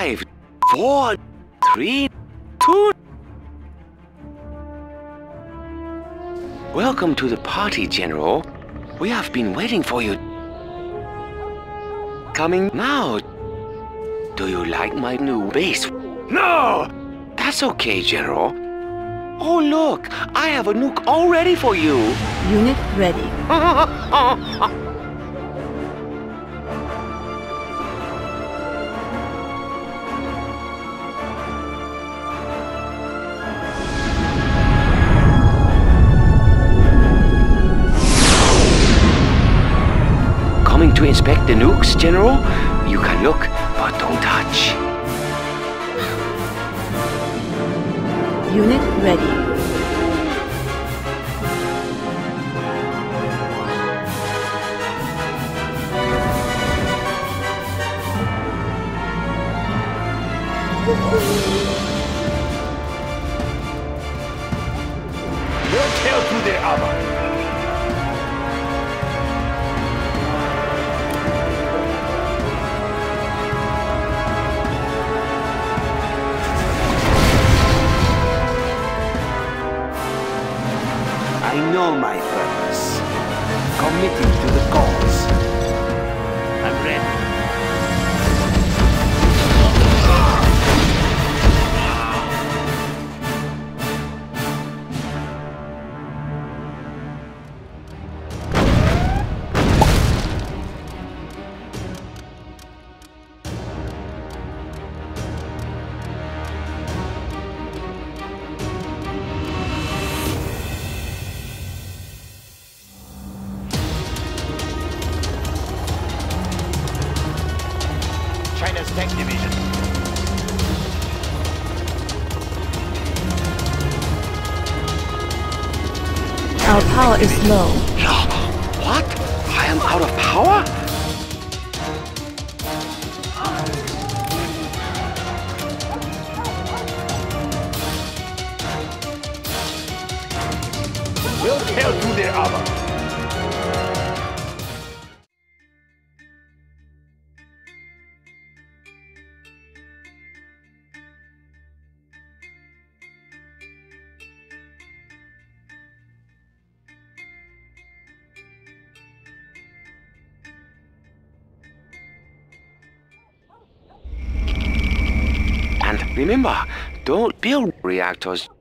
5, 4, 3, 2. Welcome to the party, General. We have been waiting for you. Coming now. Do you like my new base? No! That's okay, General. Oh, look! I have a nuke all ready for you. Unit ready. Coming to inspect the nukes, General? You can look, but don't touch. Unit ready. We'll tear through their armor. I know my purpose. Committing to the cause. I'm ready. China's Tech Division. Our power is low. What? I am out of power? We'll tear through their armor. And remember, don't build reactors